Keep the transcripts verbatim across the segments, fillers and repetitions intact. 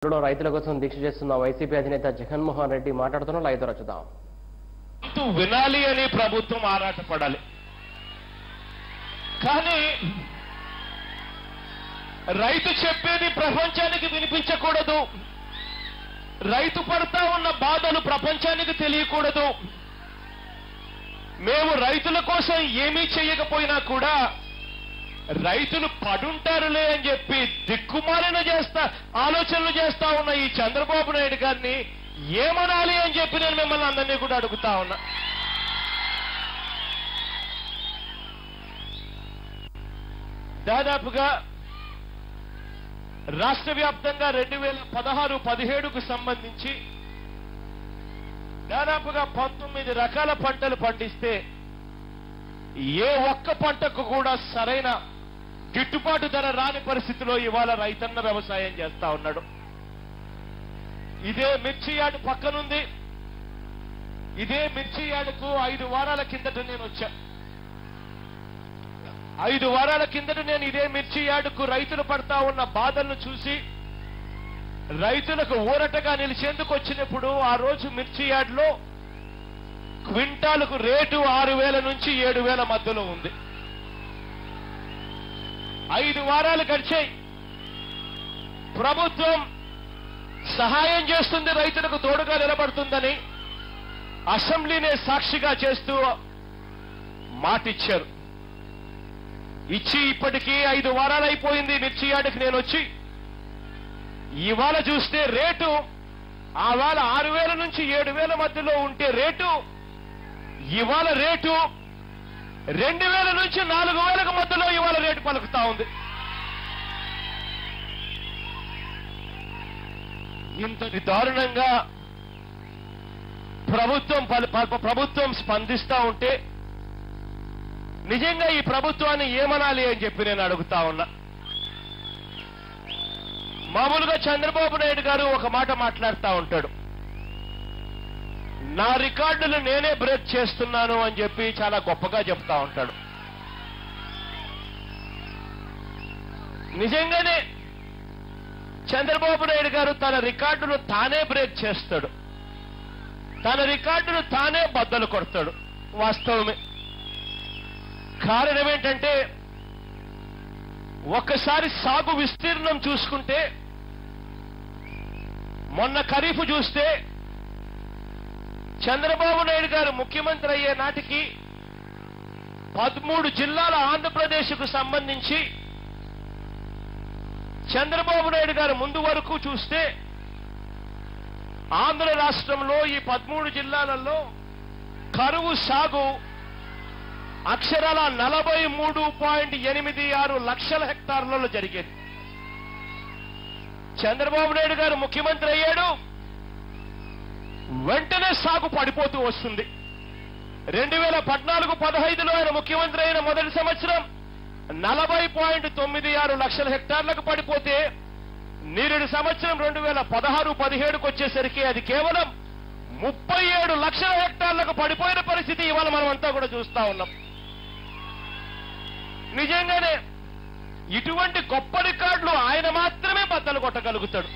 రైతుల కోసం దీక్ష చేస్తున్న వైసీపీ అధినేత జగన్మోహన్ రెడ్డి మాట్లాడుతున్న లైవ్ రచుదాం. వినాలి అని ప్రభుత్వం ఆరాటపడాలి, కానీ రైతు చెప్పేది ప్రపంచానికి వినిపించకూడదు. రైతు పడతా ఉన్న బాధలు ప్రపంచానికి తెలియకూడదు. మేము రైతుల కోసం ఏమీ చేయకపోయినా కూడా రైతులు పడుంటారులే అని చెప్పి దిక్కుమాలిన చేస్తా ఆలోచనలు చేస్తా ఉన్న ఈ చంద్రబాబు నాయుడు గారిని ఏమనాలి అని చెప్పి నేను మిమ్మల్ని అందరినీ కూడా అడుగుతా ఉన్నా. దాదాపుగా రాష్ట్ర వ్యాప్తంగా రెండు వేల పదహారు పదిహేడుకు సంబంధించి దాదాపుగా పంతొమ్మిది రకాల పంటలు పండిస్తే ఏ ఒక్క పంటకు కూడా సరైన గిట్టుబాటు ధర రాని పరిస్థితిలో ఇవాళ రైతన్న వ్యవసాయం చేస్తా ఉన్నాడు. ఇదే మిర్చి యార్డు పక్కనుంది. ఇదే మిర్చి యార్డుకు ఐదు వారాల కిందట నేను వచ్చా. ఐదు వారాల కిందట నేను ఇదే మిర్చి యార్డుకు రైతులు పడతా ఉన్న బాధలను చూసి రైతులకు ఊరటగా నిలిచేందుకు వచ్చినప్పుడు ఆ రోజు మిర్చి యార్డులో క్వింటాలకు రేటు ఆరు వేల నుంచి ఏడు వేల మధ్యలో ఉంది. ఐదు వారాలు గడిచాయి. ప్రభుత్వం సహాయం చేస్తుంది, రైతులకు తోడుగా నిలబడుతుందని అసెంబ్లీనే సాక్షిగా చేస్తూ మాటిచ్చారు. ఇచ్చి ఇప్పటికీ ఐదు వారాలు అయిపోయింది. మిర్చి యార్డుకి నేను వచ్చి ఇవాళ చూస్తే రేటు ఆవాళ ఆరు వేల నుంచి ఏడు వేల మధ్యలో ఉంటే రేటు ఇవాళ రేటు రెండు వేల నుంచి నాలుగు వేలకు మధ్యలో ఇవాళ రేటు పలుకుతా ఉంది. ఇంతటి దారుణంగా ప్రభుత్వం ప్రభుత్వం స్పందిస్తా ఉంటే నిజంగా ఈ ప్రభుత్వాన్ని ఏమనాలి అని చెప్పి నేను అడుగుతా ఉన్నా. మామూలుగా చంద్రబాబు నాయుడు గారు ఒక మాట మాట్లాడుతూ ఉంటాడు, నా రికార్డులు నేనే బ్రేక్ చేస్తున్నాను అని చెప్పి చాలా గొప్పగా చెప్తా ఉంటాడు. నిజంగానే చంద్రబాబు నాయుడు గారు తన రికార్డులు తానే బ్రేక్ చేస్తాడు, తన రికార్డులు తానే బద్దలు కొడతాడు. వాస్తవమే. కారణం ఏంటంటే ఒక్కసారి సాగు విస్తీర్ణం చూసుకుంటే మొన్న ఖరీఫ్ చూస్తే చంద్రబాబు నాయుడు గారు ముఖ్యమంత్రి అయ్యే నాటికి పదమూడు జిల్లాల ఆంధ్రప్రదేశ్కు సంబంధించి చంద్రబాబు నాయుడు గారు ముందు వరకు చూస్తే ఆంధ్ర రాష్ట్రంలో ఈ పదమూడు జిల్లాలలో కరువు సాగు అక్షరాల నలభై మూడు పాయింట్ ఎనిమిది ఆరు లక్షల హెక్టార్లలో జరిగేది. చంద్రబాబు నాయుడు గారు ముఖ్యమంత్రి అయ్యాడు, వెంటనే సాగు పడిపోతూ వస్తుంది. రెండు వేల పద్నాలుగు పదహైదులో ఆయన ముఖ్యమంత్రి అయిన మొదటి సంవత్సరం నలభై పాయింట్ తొమ్మిది ఆరు లక్షల హెక్టార్లకు పడిపోతే నిరుడు సంవత్సరం రెండు వేల పదహారు పదిహేడుకు వచ్చేసరికి అది కేవలం ముప్పై ఏడు లక్షల హెక్టార్లకు పడిపోయిన పరిస్థితి ఇవాళ మనం అంతా కూడా చూస్తా ఉన్నాం. నిజంగానే ఇటువంటి గొప్ప రికార్డులు ఆయన మాత్రమే బద్దలు కొట్టగలుగుతాడు.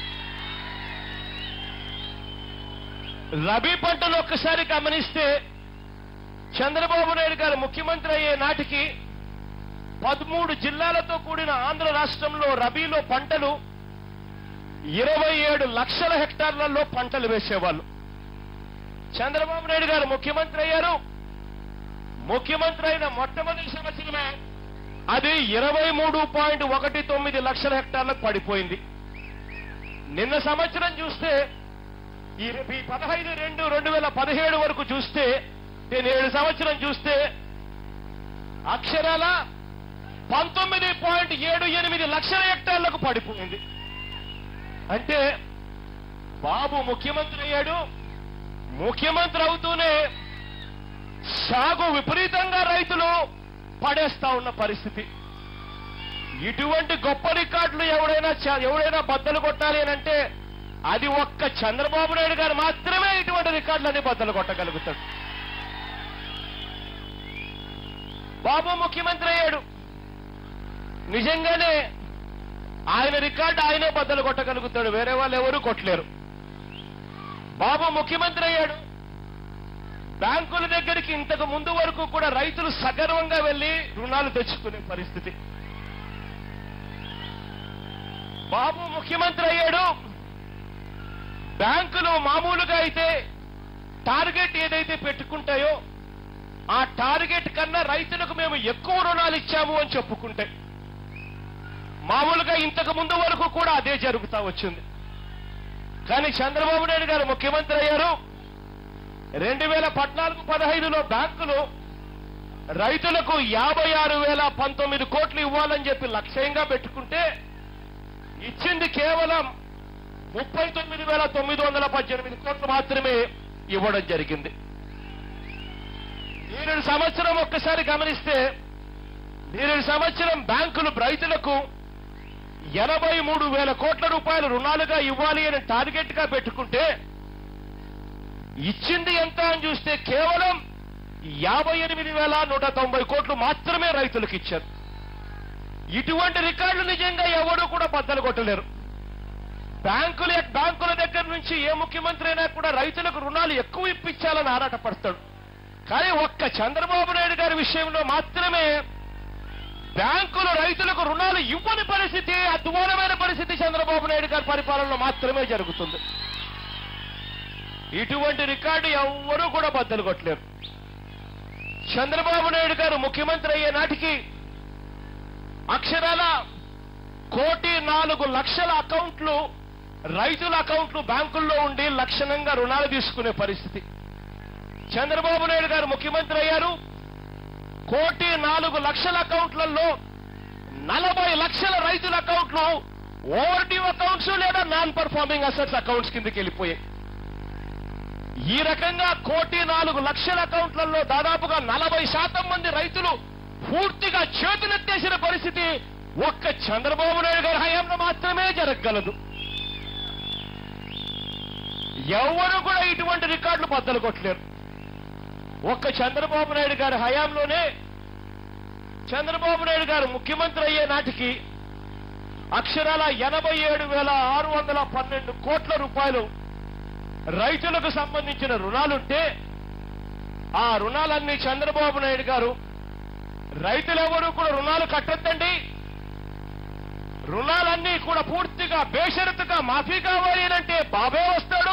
రబీ పంటలు ఒక్కసారి గమనిస్తే చంద్రబాబు నాయుడు గారు ముఖ్యమంత్రి అయ్యే నాటికి పదమూడు జిల్లాలతో కూడిన ఆంధ్ర రాష్ట్రంలో రబీలో పంటలు ఇరవై ఏడు లక్షల హెక్టార్లలో పంటలు వేసేవాళ్ళు. చంద్రబాబు నాయుడు గారు ముఖ్యమంత్రి అయ్యారు. ముఖ్యమంత్రి అయిన మొట్టమొదటి సంవత్సరమే అది ఇరవై మూడు పాయింట్ ఒకటి తొమ్మిది లక్షల హెక్టార్లకు పడిపోయింది. నిన్న సంవత్సరం చూస్తే ఈ పదహైదు రెండు రెండు వేల పదిహేడు వరకు చూస్తే నేను ఏడు సంవత్సరం చూస్తే అక్షరాల పంతొమ్మిది పాయింట్ ఏడు ఎనిమిది లక్షల హెక్టార్లకు పడిపోయింది. అంటే బాబు ముఖ్యమంత్రి అయ్యాడు, ముఖ్యమంత్రి అవుతూనే సాగు విపరీతంగా రైతులు పడేస్తా ఉన్న పరిస్థితి. ఇటువంటి గొప్ప రికార్డులు ఎవరైనా ఎవరైనా బద్దలు కొట్టాలి అని అంటే అది ఒక్క చంద్రబాబు నాయుడు గారు మాత్రమే ఇటువంటి రికార్డులన్నీ బద్దలు కొట్టగలుగుతాడు. బాబు ముఖ్యమంత్రి అయ్యాడు, నిజంగానే ఆయన రికార్డు ఆయనే బద్దలు కొట్టగలుగుతాడు, వేరే వాళ్ళు ఎవరూ కొట్టలేరు. బాబు ముఖ్యమంత్రి అయ్యాడు. బ్యాంకుల దగ్గరికి ఇంతకు ముందు వరకు కూడా రైతులు సగర్వంగా వెళ్లి రుణాలు తెచ్చుకునే పరిస్థితి. బాబు ముఖ్యమంత్రి అయ్యాడు. బ్యాంకులు మామూలుగా అయితే టార్గెట్ ఏదైతే పెట్టుకుంటాయో ఆ టార్గెట్ కన్నా రైతులకు మేము ఎక్కువ రుణాలు ఇచ్చాము అని చెప్పుకుంటే, మామూలుగా ఇంతకు ముందు వరకు కూడా అదే జరుగుతా వచ్చింది. కానీ చంద్రబాబు నాయుడు గారు ముఖ్యమంత్రి అయ్యారు. రెండు వేల పద్నాలుగు పదహైదులో బ్యాంకులు రైతులకు యాభై ఆరు వేల పంతొమ్మిది కోట్లు ఇవ్వాలని చెప్పి లక్ష్యంగా పెట్టుకుంటే ఇచ్చింది కేవలం ముప్పై తొమ్మిది వేల తొమ్మిది వందల పద్దెనిమిది కోట్లు మాత్రమే ఇవ్వడం జరిగింది. నేరేడు సంవత్సరం ఒక్కసారి గమనిస్తే నేరేడు సంవత్సరం బ్యాంకులు రైతులకు ఎనభై మూడు వేల కోట్ల రూపాయలు రుణాలుగా ఇవ్వాలి అని టార్గెట్ గా పెట్టుకుంటే ఇచ్చింది ఎంత అని చూస్తే కేవలం యాభై ఎనిమిది వేల నూట తొంభై కోట్లు మాత్రమే రైతులకు ఇచ్చారు. ఇటువంటి రికార్డులు నిజంగా ఎవరూ కూడా బద్దలు కొట్టలేరు. బ్యాంకుల బ్యాంకుల దగ్గర నుంచి ఏ ముఖ్యమంత్రి అయినా కూడా రైతులకు రుణాలు ఎక్కువ ఇప్పించాలని ఆరాటపడతాడు. కానీ ఒక్క చంద్రబాబు నాయుడు గారి విషయంలో మాత్రమే బ్యాంకులు రైతులకు రుణాలు ఇవ్వని పరిస్థితి, అద్భుతమైన పరిస్థితి చంద్రబాబు నాయుడు గారి పరిపాలనలో మాత్రమే జరుగుతుంది. ఇటువంటి రికార్డు ఎవ్వరూ కూడా బద్దలు కొట్టలేరు. చంద్రబాబు నాయుడు గారు ముఖ్యమంత్రి అయ్యే నాటికి అక్షరాల కోటి నాలుగు లక్షల అకౌంట్లు రైతుల అకౌంట్లు బ్యాంకుల్లో ఉండి లక్షణంగా రుణాలు తీసుకునే పరిస్థితి. చంద్రబాబు నాయుడు గారు ముఖ్యమంత్రి అయ్యారు. కోటి నాలుగు లక్షల అకౌంట్లలో నలభై లక్షల రైతుల అకౌంట్లు ఓవర్ డ్యూ అకౌంట్స్ లేదా నాన్ పర్ఫార్మింగ్ అసెట్స్ అకౌంట్స్ కిందకి వెళ్ళిపోయాయి. ఈ రకంగా కోటి నాలుగు లక్షల అకౌంట్లలో దాదాపుగా నలభై శాతం మంది రైతులు పూర్తిగా చేతులెత్తేసిన పరిస్థితి ఒక్క చంద్రబాబు నాయుడు గారి హయాంలో మాత్రమే జరగగలదు. ఎవరు కూడా ఇటువంటి రికార్డులు బద్దలు కొట్టలేరు. ఒక్క చంద్రబాబు నాయుడు గారి హయాంలోనే చంద్రబాబు నాయుడు గారు ముఖ్యమంత్రి అయ్యే నాటికి అక్షరాల ఎనభై ఏడు వేల ఆరు వందల పన్నెండు కోట్ల రూపాయలు రైతులకు సంబంధించిన రుణాలుంటే ఆ రుణాలన్నీ చంద్రబాబు నాయుడు గారు రైతులెవరూ కూడా రుణాలు కట్టొద్దండి, రుణాలన్నీ కూడా పూర్తిగా బేషరతుగా మాఫీ కావాలి అంటే బాబే వస్తాడు,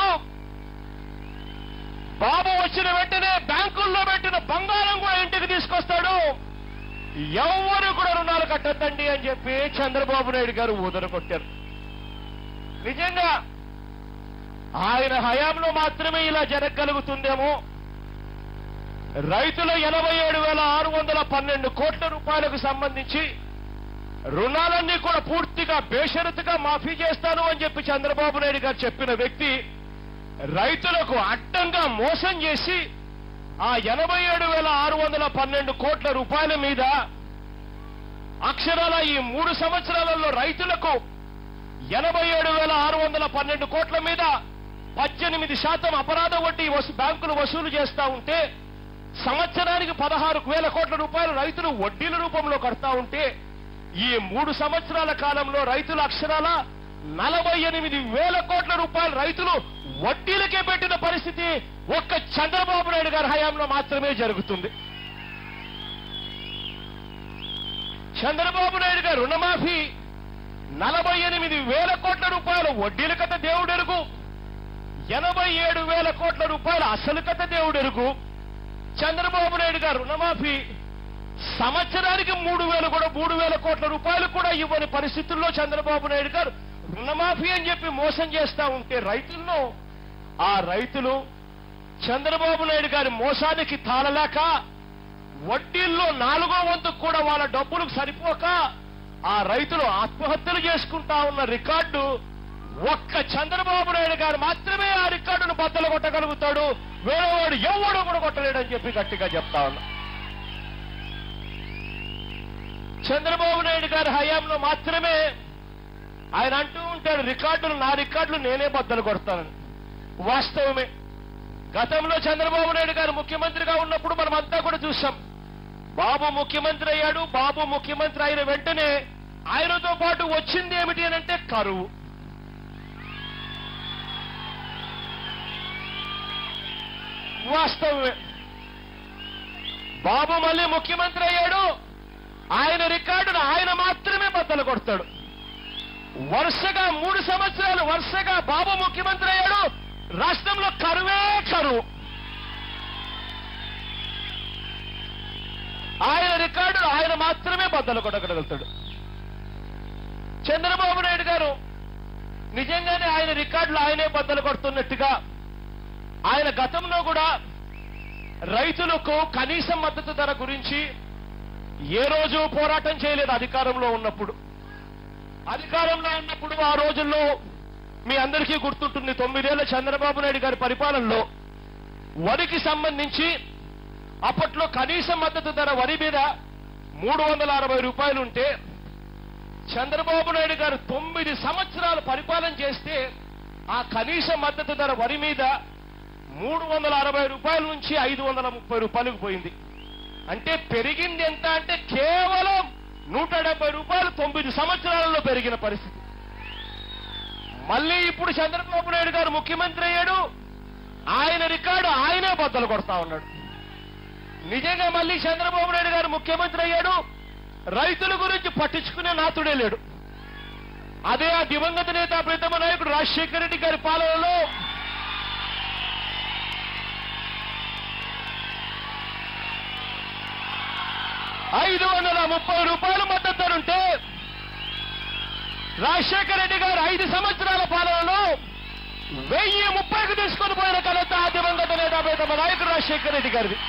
బాబు వచ్చిన వెంటనే బ్యాంకుల్లో పెట్టిన బంగారం కూడా ఇంటికి తీసుకొస్తాడు, ఎవరు కూడా రుణాలు కట్టొద్దండి అని చెప్పి చంద్రబాబు నాయుడు గారు ఊదరగొట్టారు. నిజంగా ఆయన హయాంలో మాత్రమే ఇలా జరగగలుగుతుందేమో. రైతుల ఎనభై ఏడు వేల ఆరు వందల పన్నెండు కోట్ల రూపాయలకు సంబంధించి రుణాలన్నీ కూడా పూర్తిగా బేషరతుగా మాఫీ చేస్తాను అని చెప్పి చంద్రబాబు నాయుడు గారు చెప్పిన వ్యక్తి రైతులకు అడ్డంగా మోసం చేసి ఆ ఎనభై ఏడు వేల ఆరు వందల పన్నెండు కోట్ల రూపాయల మీద అక్షరాల ఈ మూడు సంవత్సరాలలో రైతులకు ఎనభై ఏడు వేల ఆరు వందల పన్నెండు కోట్ల మీద పద్దెనిమిది శాతం అపరాధ వడ్డీ బ్యాంకులు వసూలు చేస్తా ఉంటే సంవత్సరానికి పదహారు వేల కోట్ల రూపాయలు రైతులు వడ్డీల రూపంలో కడతా ఉంటే ఈ మూడు సంవత్సరాల కాలంలో రైతుల అక్షరాల నలభై ఎనిమిది వేల కోట్ల రూపాయలు రైతులు వడ్డీలకే పెట్టిన పరిస్థితి ఒక్క చంద్రబాబు నాయుడు గారి హయాంలో మాత్రమే జరుగుతుంది. చంద్రబాబు నాయుడు గారు రుణమాఫీ నలభై ఎనిమిది వేల కోట్ల రూపాయలు వడ్డీల కథ దేవుడెరుగు, ఎనభై ఏడు వేల కోట్ల రూపాయల అసలు కథ దేవుడెరుగు. చంద్రబాబు నాయుడు గారు రుణమాఫీ సంవత్సరానికి మూడు వేలు కూడా మూడు వేల కోట్ల రూపాయలు కూడా ఇవ్వని పరిస్థితుల్లో చంద్రబాబు నాయుడు గారు రుణమాఫీ అని చెప్పి మోసం చేస్తా ఉంటే రైతుల్లో ఆ రైతులు చంద్రబాబు నాయుడు గారి మోసానికి తాళలేక వడ్డీల్లో నాలుగో వంతు కూడా వాళ్ళ డబ్బులకు సరిపోక ఆ రైతులు ఆత్మహత్యలు చేసుకుంటా ఉన్న రికార్డు ఒక్క చంద్రబాబు నాయుడు గారు మాత్రమే ఆ రికార్డును బద్దలు కొట్టగలుగుతాడు, వేరేవాడు ఎవడు కూడా కొట్టలేడని చెప్పి గట్టిగా చెప్తా ఉన్నా. చంద్రబాబు నాయుడు గారి హయాంలో మాత్రమే ఆయన అంటూ ఉంటాడు రికార్డులు నా రికార్డులు నేనే బద్దలు కొడతానని. వాస్తవమే. గతంలో చంద్రబాబు నాయుడు గారు ముఖ్యమంత్రిగా ఉన్నప్పుడు మనం అంతా కూడా చూసాం. బాబు ముఖ్యమంత్రి అయ్యాడు. బాబు ముఖ్యమంత్రి అయిన వెంటనే ఆయనతో పాటు వచ్చింది ఏమిటి అని అంటే కరువు. వాస్తవమే. బాబు మళ్ళీ ముఖ్యమంత్రి అయ్యాడు. ఆయన రికార్డును ఆయన మాత్రమే బద్దలు కొడతాడు. వరుసగా మూడు సంవత్సరాలు వరుసగా బాబు ముఖ్యమంత్రి అయ్యాడు. రాష్ట్రంలో కరువే కరువు. ఆయన రికార్డును ఆయన మాత్రమే బద్దలు కొట్టగలుగుతాడు. చంద్రబాబు నాయుడు గారు నిజంగానే ఆయన రికార్డులు ఆయనే బద్దలు కొడుతున్నట్టుగా ఆయన గతంలో కూడా రైతులకు కనీస మద్దతు ధర గురించి ఏ రోజు పోరాటం చేయలేదు. అధికారంలో ఉన్నప్పుడు అధికారంలో ఉన్నప్పుడు ఆ రోజుల్లో మీ అందరికీ గుర్తుంటుంది, తొమ్మిదేళ్ల చంద్రబాబు నాయుడు గారి పరిపాలనలో వరికి సంబంధించి అప్పట్లో కనీస మద్దతు ధర వరి మీద మూడు వందల అరవై రూపాయలు ఉంటే చంద్రబాబు నాయుడు గారు తొమ్మిది సంవత్సరాలు పరిపాలన చేస్తే ఆ కనీస మద్దతు ధర వరి మీద మూడు వందల అరవై రూపాయల నుంచి ఐదు వందల ముప్పై రూపాయలకు పోయింది. అంటే పెరిగింది ఎంత అంటే కేవలం నూట డెబ్బై రూపాయలు తొమ్మిది సంవత్సరాలలో పెరిగిన పరిస్థితి. మళ్ళీ ఇప్పుడు చంద్రబాబు నాయుడు గారు ముఖ్యమంత్రి అయ్యాడు. ఆయన రికార్డు ఆయనే బద్దలు కొడతా ఉన్నాడు. నిజంగా మళ్ళీ చంద్రబాబు నాయుడు గారు ముఖ్యమంత్రి అయ్యాడు. రైతుల గురించి పట్టించుకునే నాతుడే లేడు. అదే ఆ దివంగత నేత ప్రీతమ నాయకుడు రాజశేఖర రెడ్డి గారి పాలనలో ఐదు వందల ముప్పై రూపాయలు మద్దతు ధర ఉంటే రాజశేఖర రెడ్డి గారు ఐదు సంవత్సరాల పాలనలో వెయ్యి ముప్పైకి తీసుకొని పోయిన ఘనత ఆ దివంగత నేత ప్రీతమ నాయకుడు రాజశేఖర రెడ్డి గారిది.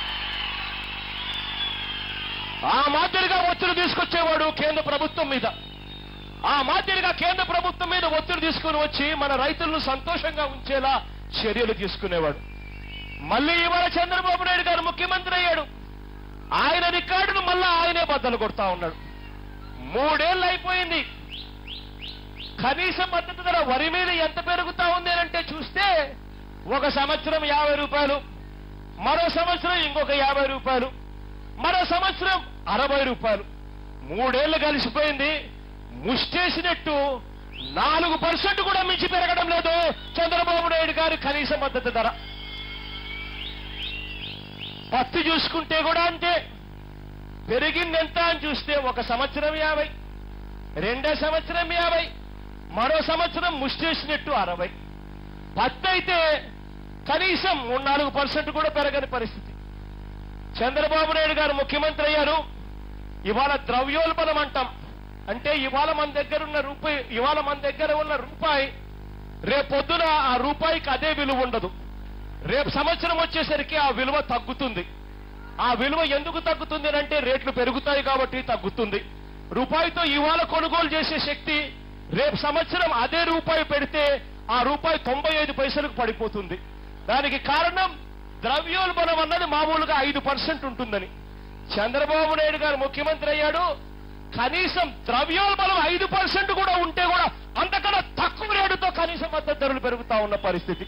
ఆ మాదిరిగా ఒత్తిడి తీసుకొచ్చేవాడు కేంద్ర ప్రభుత్వం మీద. ఆ మాదిరిగా కేంద్ర ప్రభుత్వం మీద ఒత్తిడి తీసుకుని వచ్చి మన రైతులను సంతోషంగా ఉంచేలా చర్యలు తీసుకునేవాడు. మళ్ళీ ఇవాళ చంద్రబాబు నాయుడు గారు ముఖ్యమంత్రి అయ్యాడు. ఆయన రికార్డును మళ్ళా ఆయనే బద్దలు కొడతా ఉన్నాడు. మూడేళ్లు అయిపోయింది. కనీస మద్దతు ధర వరి మీద ఎంత పెరుగుతా ఉంది అంటే చూస్తే ఒక సంవత్సరం యాభై రూపాయలు, మరో సంవత్సరం ఇంకొక యాభై రూపాయలు, మరో సంవత్సరం అరవై రూపాయలు. మూడేళ్లు కలిసిపోయింది. ముష్టేసినట్టు నాలుగు పర్సెంట్ కూడా మించి పెరగడం లేదు చంద్రబాబు నాయుడు గారి కనీస మద్దతు ధర. పత్తి చూసుకుంటే కూడా అంతే. పెరిగింది ఎంత అని చూస్తే ఒక సంవత్సరం యాభై, రెండో సంవత్సరం యాభై, మరో సంవత్సరం ముష్టేసినట్టు అరవై. పత్తి అయితే కనీసం మూడు నాలుగు పర్సెంట్ కూడా పెరగని పరిస్థితి. చంద్రబాబు నాయుడు గారు ముఖ్యమంత్రి అయ్యారు. ఇవాళ ద్రవ్యోల్బణం అంటాం. అంటే ఇవాళ మన దగ్గర ఉన్న రూపాయి ఇవాళ మన దగ్గర ఉన్న రూపాయి రేపొద్దున ఆ రూపాయికి అదే విలువ ఉండదు. రేపు సంవత్సరం వచ్చేసరికి ఆ విలువ తగ్గుతుంది. ఆ విలువ ఎందుకు తగ్గుతుంది అంటే రేట్లు పెరుగుతాయి కాబట్టి తగ్గుతుంది. రూపాయితో ఇవాళ కొనుగోలు చేసే శక్తి రేపు సంవత్సరం అదే రూపాయి పెడితే ఆ రూపాయి తొంభై ఐదు పైసలకు పడిపోతుంది. దానికి కారణం ద్రవ్యోల్బణం అన్నది మామూలుగా ఐదు పర్సెంట్ ఉంటుందని. చంద్రబాబు నాయుడు గారు ముఖ్యమంత్రి అయ్యాడు. కనీసం ద్రవ్యోల్బణం ఐదు పర్సెంట్ కూడా ఉంటే కూడా అంతకన్నా తక్కువ రేటుతో కనీస మద్దతు ధరలు పెరుగుతా ఉన్న పరిస్థితి.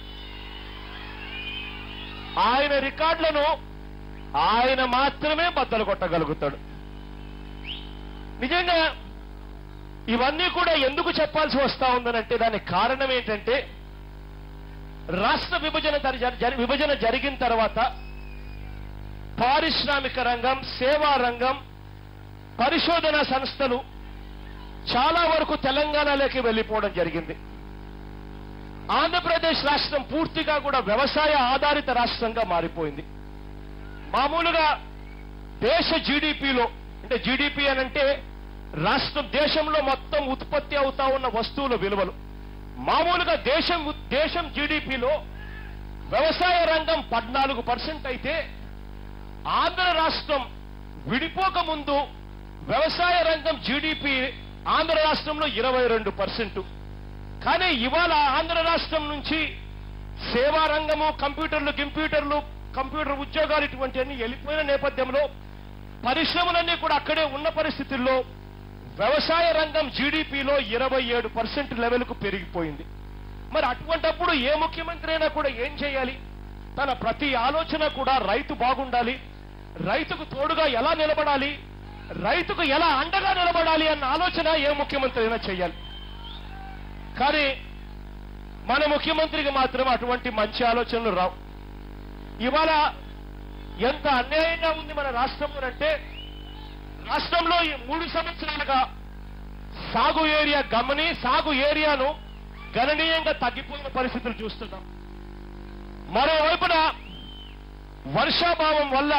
ఆయన రికార్డులను ఆయన మాత్రమే బద్దలు కొట్టగలుగుతాడు. నిజంగా ఇవన్నీ కూడా ఎందుకు చెప్పాల్సి వస్తా ఉందనంటే దానికి కారణం ఏంటంటే రాష్ట్ర విభజన విభజన జరిగిన తర్వాత పారిశ్రామిక రంగం, సేవా రంగం, పరిశోధన సంస్థలు చాలా వరకు తెలంగాణలోకి వెళ్లిపోవడం జరిగింది. ఆంధ్రప్రదేశ్ రాష్ట్రం పూర్తిగా కూడా వ్యవసాయ ఆధారిత రాష్ట్రంగా మారిపోయింది. మామూలుగా దేశ జీడిపిలో అంటే జీడిపి అనంటే రాష్ట్రం దేశంలో మొత్తం ఉత్పత్తి అవుతా ఉన్న వస్తువుల విలువలు. మామూలుగా దేశం దేశం జీడిపిలో వ్యవసాయ రంగం పద్నాలుగు పర్సెంట్ అయితే ఆంధ్ర రాష్ట్రం విడిపోక ముందు వ్యవసాయ రంగం జీడిపి ఆంధ్ర రాష్ట్రంలో ఇరవై రెండు పర్సెంట్. కానీ ఇవాళ ఆంధ్ర రాష్ట్రం నుంచి సేవా రంగము, కంప్యూటర్లు కంప్యూటర్లు కంప్యూటర్ ఉద్యోగాలు ఇటువంటివన్నీ వెళ్ళిపోయిన నేపథ్యంలో పరిశ్రమలన్నీ కూడా అక్కడే ఉన్న పరిస్థితుల్లో వ్యవసాయ రంగం జీడిపిలో ఇరవై ఏడు పర్సెంట్ లెవెల్కు పెరిగిపోయింది. మరి అటువంటప్పుడు ఏ ముఖ్యమంత్రి అయినా కూడా ఏం చేయాలి? తన ప్రతి ఆలోచన కూడా రైతు బాగుండాలి, రైతుకు తోడుగా ఎలా నిలబడాలి, రైతుకు ఎలా అండగా నిలబడాలి అన్న ఆలోచన ఏ ముఖ్యమంత్రి అయినా చేయాలి. కానీ మన ముఖ్యమంత్రికి మాత్రం అటువంటి మంచి ఆలోచనలు రావు. ఇవాళ ఎంత అన్యాయంగా ఉంది మన రాష్ట్రంలో అంటే, రాష్ట్రంలో ఈ మూడు సంవత్సరాలుగా సాగు ఏరియా గమని సాగు ఏరియాను గణనీయంగా తగ్గిపోయిన పరిస్థితులు చూస్తున్నాం. మరోవైపున వర్షాభావం వల్ల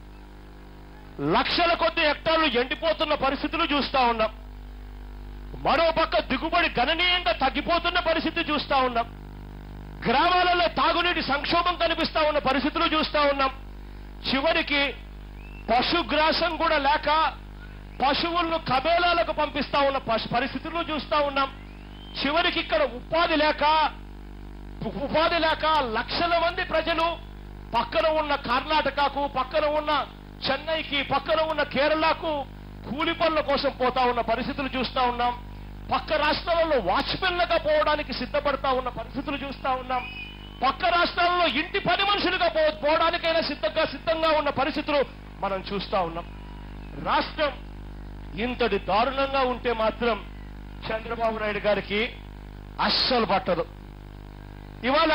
లక్షల కొద్ది హెక్టార్లు ఎండిపోతున్న పరిస్థితులు చూస్తా ఉన్నాం. మరోపక్క దిగుబడి గణనీయంగా తగ్గిపోతున్న పరిస్థితి చూస్తా ఉన్నాం. గ్రామాలలో తాగునీటి సంక్షోభం కనిపిస్తా ఉన్న పరిస్థితులు చూస్తా ఉన్నాం. చివరికి పశుగ్రాసం కూడా లేక పశువులను కబేలాలకు పంపిస్తా ఉన్న పరిస్థితులు చూస్తా ఉన్నాం. చివరికి ఇక్కడ ఉపాధి లేక ఉపాధి లేక లక్షల మంది ప్రజలు పక్కన ఉన్న కర్ణాటకకు, పక్కన ఉన్న చెన్నైకి, పక్కన ఉన్న కేరళకు కూలి పనుల కోసం పోతా ఉన్న పరిస్థితులు చూస్తా ఉన్నాం. పక్క రాష్ట్రాలలో వాచ్మెన్లుగా పోవడానికి సిద్ధపడతా ఉన్న పరిస్థితులు చూస్తా ఉన్నాం. పక్క రాష్ట్రాలలో ఇంటి పని మనుషులుగా పోవడానికైనా సిద్ధంగా సిద్ధంగా ఉన్న పరిస్థితులు మనం చూస్తా ఉన్నాం. రాష్ట్రం ఇంతటి దారుణంగా ఉంటే మాత్రం చంద్రబాబు నాయుడు గారికి అస్సలు పట్టదు. ఇవాళ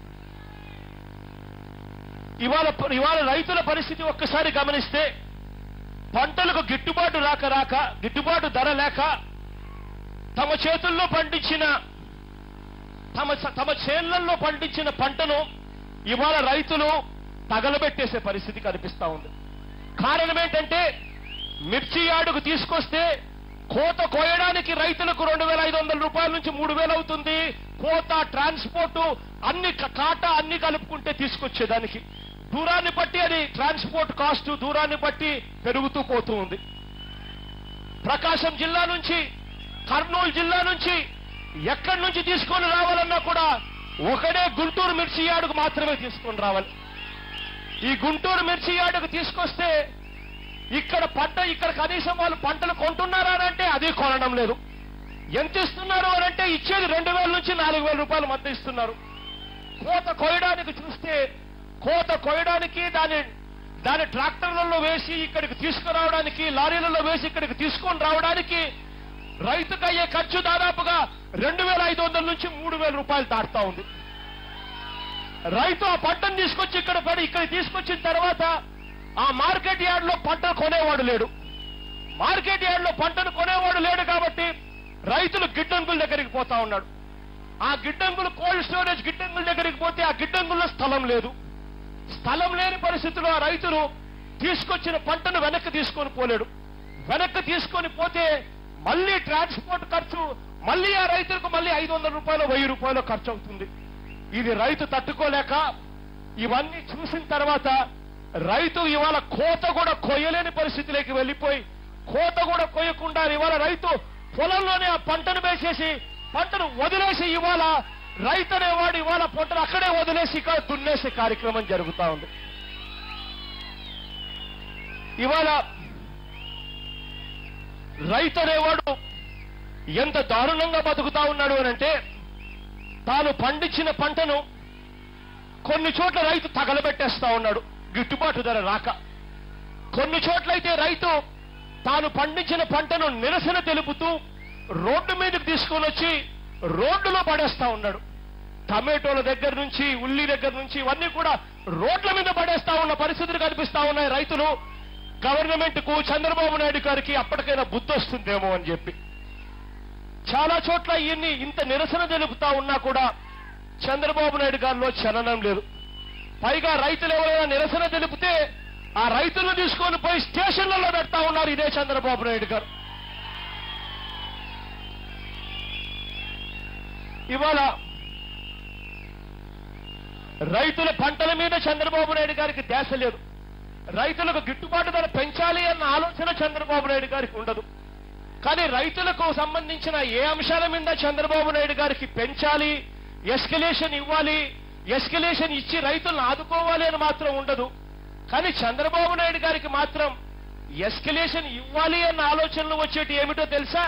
ఇవాళ ఇవాళ రైతుల పరిస్థితి ఒక్కసారి గమనిస్తే, పంటలకు గిట్టుబాటు రాక రాక గిట్టుబాటు ధర లేక తమ చేతుల్లో పండించిన తమ తమ చేళ్లలో పండించిన పంటను ఇవాళ రైతులు తగలబెట్టేసే పరిస్థితి కనిపిస్తా ఉంది. కారణం ఏంటంటే, మిర్చి యార్డుకు తీసుకొస్తే కోత కోయడానికి రైతులకు రెండు వేల ఐదు వందల రూపాయల నుంచి మూడు వేలు అవుతుంది. కోత, ట్రాన్స్పోర్టు అన్ని కాటా అన్ని కలుపుకుంటే తీసుకొచ్చేదానికి దూరాన్ని బట్టి అది ట్రాన్స్పోర్ట్ కాస్ట్ దూరాన్ని బట్టి పెరుగుతూ పోతూ ఉంది. ప్రకాశం జిల్లా నుంచి, కర్నూలు జిల్లా నుంచి ఎక్కడి నుంచి తీసుకొని రావాలన్నా కూడా ఒకడే గుంటూరు మిర్చి యార్డుకు మాత్రమే తీసుకొని రావాలి. ఈ గుంటూరు మిర్చి యార్డుకు తీసుకొస్తే ఇక్కడ పంట ఇక్కడ కనీసం వాళ్ళు పంటలు కొంటున్నారా అంటే అది కొనడం లేదు. ఎంత ఇస్తున్నారు అని అంటే ఇచ్చేది రెండు వేల నుంచి నాలుగు వేల రూపాయల మధ్య ఇస్తున్నారు. కోత కోయడానికి చూస్తే కోత కోయడానికి దాని దాని ట్రాక్టర్లలో వేసి ఇక్కడికి తీసుకురావడానికి, లారీలలో వేసి ఇక్కడికి తీసుకొని రావడానికి రైతుకు అయ్యే ఖర్చు దాదాపుగా రెండు వేల ఐదు వందల నుంచి మూడు వేల రూపాయలు దాటుతా ఉంది. రైతు ఆ పంటను తీసుకొచ్చి ఇక్కడ పడి ఇక్కడ తీసుకొచ్చిన తర్వాత ఆ మార్కెట్ యార్డ్ లో పంట కొనేవాడు లేడు. మార్కెట్ యార్డ్ లో పంటను కొనేవాడు లేడు కాబట్టి రైతులు గిడ్డంగుల దగ్గరికి పోతా ఉన్నాడు. ఆ గిడ్డంగులు కోల్డ్ స్టోరేజ్ గిడ్డంగుల దగ్గరికి పోతే ఆ గిడ్డంగుల్లో స్థలం లేదు. స్థలం లేని పరిస్థితుల్లో ఆ రైతులు తీసుకొచ్చిన పంటను వెనక్కి తీసుకొని పోలేడు. వెనక్కి తీసుకొని పోతే మళ్లీ ట్రాన్స్పోర్ట్ ఖర్చు, మళ్లీ ఆ రైతులకు మళ్లీ ఐదు వందల రూపాయలు వెయ్యి రూపాయలు ఖర్చు అవుతుంది. ఇది రైతు తట్టుకోలేక ఇవన్నీ చూసిన తర్వాత రైతు ఇవాళ కోత కూడా కొయ్యలేని పరిస్థితిలోకి వెళ్లిపోయి, కోత కూడా కొయ్యకుండా ఇవాళ రైతు పొలంలోనే ఆ పంటను వేసేసి పంటను వదిలేసి ఇవాళ రైతు అనేవాడు ఇవాళ పంటను అక్కడే వదిలేసి ఇక్కడ దున్నేసే కార్యక్రమం జరుగుతా ఉంది. ఇవాళ రైతు అనేవాడు ఎంత దారుణంగా బతుకుతా ఉన్నాడు అనంటే, తాను పండించిన పంటను కొన్ని చోట్ల రైతు తగలబెట్టేస్తా ఉన్నాడు గిట్టుబాటు ధర రాక. కొన్ని చోట్లయితే రైతు తాను పండించిన పంటను నిరసన తెలుపుతూ రోడ్డు మీదకి తీసుకొని వచ్చి రోడ్డులో పడేస్తా ఉన్నాడు. టమాటోల దగ్గర నుంచి, ఉల్లి దగ్గర నుంచి ఇవన్నీ కూడా రోడ్ల మీద పడేస్తా ఉన్న పరిస్థితులు కనిపిస్తా ఉన్నాయి. రైతులు గవర్నమెంట్ కు, చంద్రబాబు నాయుడు గారికి అప్పటికైనా బుద్ధి వస్తుందేమో అని చెప్పి చాలా చోట్ల ఇన్ని ఇంత నిరసన తెలుపుతా ఉన్నా కూడా చంద్రబాబు నాయుడు గారిలో చలనం లేదు. పైగా రైతులు ఎవరైనా నిరసన తెలిపితే ఆ రైతులను తీసుకొని పోయి స్టేషన్లలో పెడతా ఉన్నారు ఇదే చంద్రబాబు నాయుడు గారు. ఇవాళ రైతుల పంటల మీద చంద్రబాబు నాయుడు గారికి ధ్యాస లేదు. రైతులకు గిట్టుబాటు ధర పెంచాలి అన్న ఆలోచన చంద్రబాబు నాయుడు గారికి ఉండదు. కానీ రైతులకు సంబంధించిన ఏ అంశాల మీద చంద్రబాబు నాయుడు గారికి పెంచాలి, ఎస్కలేషన్ ఇవ్వాలి, ఎస్కలేషన్ ఇచ్చి రైతులను ఆదుకోవాలి అని మాత్రం ఉండదు. కానీ చంద్రబాబు నాయుడు గారికి మాత్రం ఎస్కలేషన్ ఇవ్వాలి అన్న ఆలోచనలు వచ్చేటి ఏమిటో తెలుసా?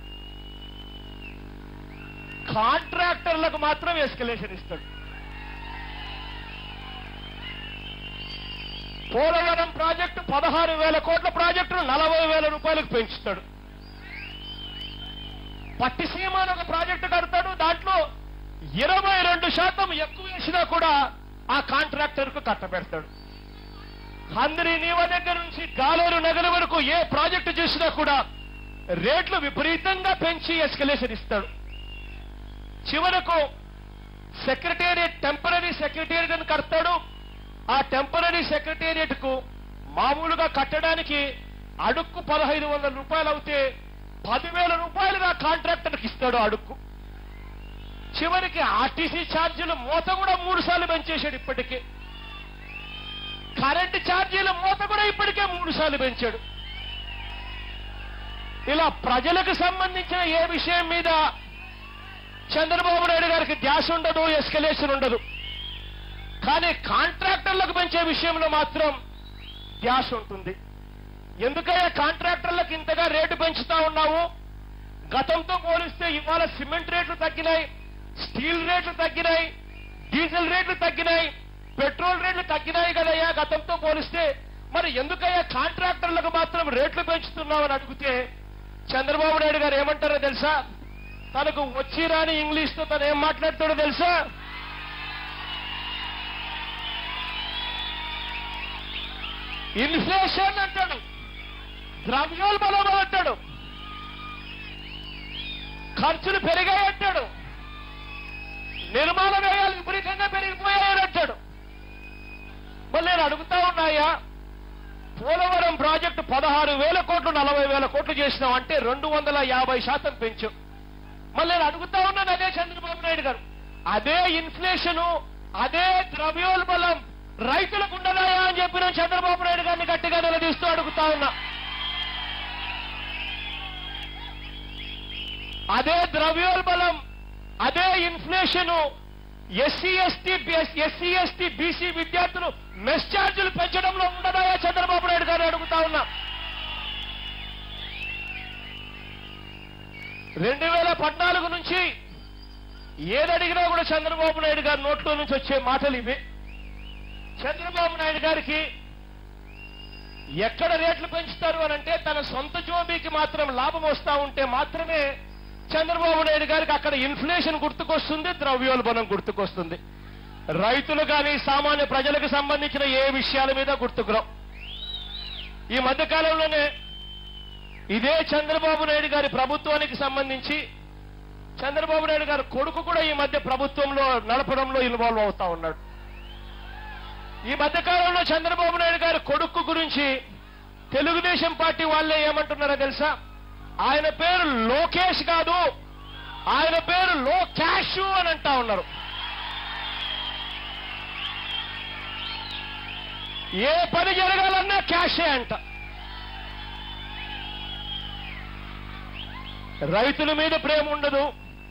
కాంట్రాక్టర్లకు మాత్రం ఎస్కలేషన్ ఇస్తాడు. పోలవరం ప్రాజెక్టు పదహారు వేల కోట్ల ప్రాజెక్టును నలభై వేల రూపాయలకు పెంచుతాడు. పట్టిసీమ అని ఒక ప్రాజెక్టు కడతాడు, దాంట్లో ఇరవై రెండు శాతం ఎక్కువ వేసినా కూడా ఆ కాంట్రాక్టర్ కు కట్టబెడతాడు. హంద్రీ నీవ దగ్గర నుంచి గాలేరు నగర వరకు ఏ ప్రాజెక్టు చేసినా కూడా రేట్లు విపరీతంగా పెంచి ఎస్కలేషన్ ఇస్తాడు. చివరకు సెక్రటేరియట్ టెంపరీ సెక్రటేరియట్ అని కడతాడు. ఆ టెంపరీ సెక్రటేరియట్ కు మామూలుగా కట్టడానికి అడుక్కు పదహైదు వందల రూపాయలు అవుతే పదివేల రూపాయలుగా కాంట్రాక్టర్కి ఇస్తాడు అడుక్కు. చివరికి ఆర్టీసీ ఛార్జీల మూత కూడా మూడు సార్లు పెంచేశాడు. ఇప్పటికే కరెంటు ఛార్జీల మూత కూడా ఇప్పటికే మూడు సార్లు పెంచాడు. ఇలా ప్రజలకు సంబంధించిన ఏ విషయం మీద చంద్రబాబు నాయుడు గారికి ధ్యాస ఉండదు, ఎస్కలేషన్ ఉండదు. కానీ కాంట్రాక్టర్లకు పెంచే విషయంలో మాత్రం ధ్యాస ఉంటుంది. ఎందుకయ్యా కాంట్రాక్టర్లకు ఇంతగా రేటు పెంచుతా ఉన్నావు? గతంతో పోలిస్తే ఇవాళ సిమెంట్ రేట్లు తగ్గినాయి, స్టీల్ రేట్లు తగ్గినాయి, డీజిల్ రేట్లు తగ్గినాయి, పెట్రోల్ రేట్లు తగ్గినాయి కదయ్యా గతంతో పోలిస్తే. మరి ఎందుకయ్యా కాంట్రాక్టర్లకు మాత్రం రేట్లు పెంచుతున్నామని అడిగితే చంద్రబాబు నాయుడు గారు ఏమంటారో తెలుసా? తనకు వచ్చి రాని ఇంగ్లీష్ తో తను ఏం మాట్లాడుతాడో తెలుసా? ఇన్ఫ్లేషన్ అంటాడు, ద్రవ్యోల్బణం అంటాడు, ఖర్చులు పెరిగాయి అంటాడు, నిర్మాణ వ్యయాలు విపరీతంగా పెరిగిపోయాయని అంటాడు. మరి నేను అడుగుతా ఉన్నాయా, పోలవరం ప్రాజెక్టు పదహారు వేల కోట్లు నలభై వేల కోట్లు చేసినాం అంటే రెండు వందల యాభై శాతం పెంచు. మళ్ళీ నేను అడుగుతా ఉన్నాను అదే చంద్రబాబు నాయుడు గారు, అదే ఇన్ఫ్లేషను అదే ద్రవ్యోల్బణం రైతులకు ఉండదాయా అని చెప్పిన చంద్రబాబు నాయుడు గారిని గట్టిగా నిలదీస్తూ అడుగుతా ఉన్నా. అదే ద్రవ్యోల్బణం అదే inflation SC ST SC ST BC విద్యార్థులు మెస్ ఛార్జీలు పెంచడంలో ఉండదాయా చంద్రబాబు నాయుడు గారు అడుగుతా ఉన్నా. రెండు వేల పద్నాలుగు నుంచి ఏదడిగినా కూడా చంద్రబాబు నాయుడు గారి నోట్లో నుంచి వచ్చే మాటలు ఇవి. చంద్రబాబు నాయుడు గారికి ఎక్కడ రేట్లు పెంచుతారు అనంటే తన సొంత జోబీకి మాత్రం లాభం వస్తా ఉంటే మాత్రమే చంద్రబాబు నాయుడు గారికి అక్కడ ఇన్ఫ్లేషన్ గుర్తుకొస్తుంది, ద్రవ్యోల్బణం గుర్తుకొస్తుంది. రైతులు కానీ సామాన్య ప్రజలకు సంబంధించిన ఏ విషయాల మీద గుర్తుకురావు. ఈ మధ్యకాలంలోనే ఇదే చంద్రబాబు నాయుడు గారి ప్రభుత్వానికి సంబంధించి చంద్రబాబు నాయుడు గారి కొడుకు కూడా ఈ మధ్య ప్రభుత్వంలో నడపడంలో ఇన్వాల్వ్ అవుతా ఉన్నాడు. ఈ మధ్యకాలంలో చంద్రబాబు నాయుడు గారి కొడుకు గురించి తెలుగుదేశం పార్టీ వాళ్ళే ఏమంటున్నారో తెలుసా? ఆయన పేరు లోకేష్ కాదు, ఆయన పేరు లోకేష్ అని అంటా ఉన్నారు. ఏ పని జరగాలన్నా క్యాషే అంట. రైతుల మీద ప్రేమ ఉండదు,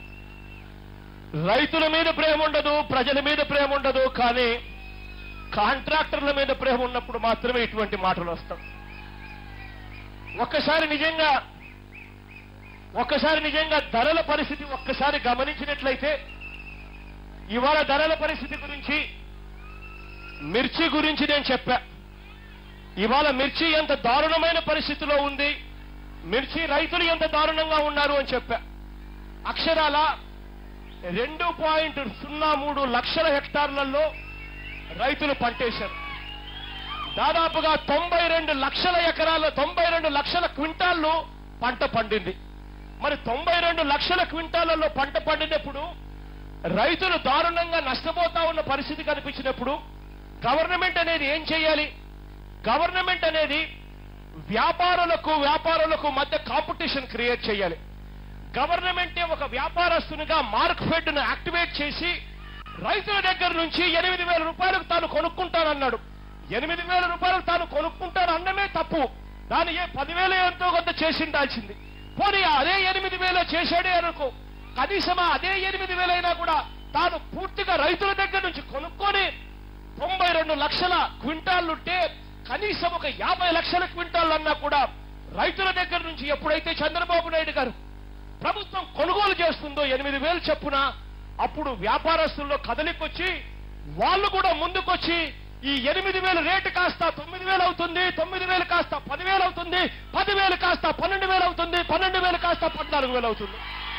రైతుల మీద ప్రేమ ఉండదు, ప్రజల మీద ప్రేమ ఉండదు. కానీ కాంట్రాక్టర్ల మీద ప్రేమ ఉన్నప్పుడు మాత్రమే ఇటువంటి మాటలు వస్తాం. ఒక్కసారి నిజంగా ఒక్కసారి నిజంగా ధరల పరిస్థితి ఒక్కసారి గమనించినట్లయితే ఇవాళ ధరల పరిస్థితి గురించి మిర్చి గురించి నేను చెప్పా. ఇవాళ మిర్చి ఎంత దారుణమైన పరిస్థితిలో ఉంది, మిర్చి రైతులు ఎంత దారుణంగా ఉన్నారు అని చెప్పా. అక్షరాల రెండు పాయింట్ సున్నా మూడు లక్షల హెక్టార్లలో రైతులు పంటేశారు. దాదాపుగా తొంభై రెండు లక్షల ఎకరాల్లో తొంభై రెండు లక్షల క్వింటాల్లో పంట పండింది. మరి తొంభై రెండు లక్షల క్వింటాలలో పంట పండినప్పుడు రైతులు దారుణంగా నష్టపోతా ఉన్న పరిస్థితి కనిపించినప్పుడు గవర్నమెంట్ అనేది ఏం చేయాలి? గవర్నమెంట్ అనేది వ్యాపారులకు వ్యాపారులకు మధ్య కాంపిటీషన్ క్రియేట్ చేయాలి. గవర్నమెంటే ఒక వ్యాపారస్తునిగా మార్క్ ఫెడ్ ను యాక్టివేట్ చేసి రైతుల దగ్గర నుంచి ఎనిమిది వేల రూపాయలకు తాను కొనుక్కుంటానన్నాడు. ఎనిమిది వేల రూపాయలకు తాను కొనుక్కుంటాను అన్నమే తప్పు. దాని ఏ పదివేల ఎంతో కొంత చేసిండాల్సింది. పోనీ అదే ఎనిమిది వేల చేశాడే అనుకో, కనీసం అదే ఎనిమిది వేలైనా కూడా తాను పూర్తిగా రైతుల దగ్గర నుంచి కొనుక్కొని తొంభై రెండు లక్షల క్వింటాళ్లుంటే కనీసం ఒక యాభై లక్షల క్వింటాళ్ళు అన్నా కూడా రైతుల దగ్గర నుంచి ఎప్పుడైతే చంద్రబాబు నాయుడు గారు ప్రభుత్వం కొనుగోలు చేస్తుందో ఎనిమిది వేలు చెప్పున, అప్పుడు వ్యాపారస్తుల్లో కదలికొచ్చి వాళ్ళు కూడా ముందుకొచ్చి ఈ ఎనిమిది వేలు రేటు కాస్త తొమ్మిది వేలు అవుతుంది, తొమ్మిది వేలు కాస్త పదివేలు అవుతుంది, పదివేలు కాస్త పన్నెండు వేలు అవుతుంది, పన్నెండు వేలు కాస్త పద్నాలుగు వేలు అవుతుంది.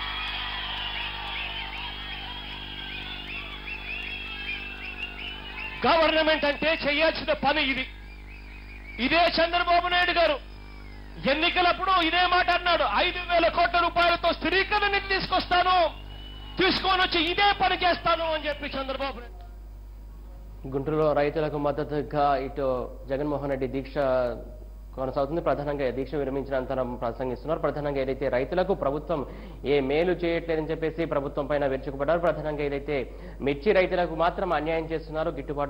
గవర్నమెంట్ అంటే చేయాల్సిన పని ఇది. ఇదే చంద్రబాబు నాయుడు గారు ఎన్నికలప్పుడు ఇదే మాట అన్నాడు, ఐదు వేల కోట్ల రూపాయలతో స్థిరీకరణ నిధి తీసుకొస్తాను, తీసుకొని వచ్చి ఇదే పని చేస్తాను అని చెప్పి చంద్రబాబు నాయుడు. గుంటూరులో రైతులకు మద్దతుగా ఇటు జగన్మోహన్ రెడ్డి దీక్ష కొనసాగుతుంది. ప్రధానంగా దీక్ష విరమించిన అనంతరం ప్రసంగిస్తున్నారు. ప్రధానంగా ఏదైతే రైతులకు ప్రభుత్వం ఏ మేలు చేయట్లేదని చెప్పేసి ప్రభుత్వం పైన విరుచుకుపడ్డారు. ప్రధానంగా ఏదైతే మిర్చి రైతులకు మాత్రం అన్యాయం చేస్తున్నారు, గిట్టుబాటు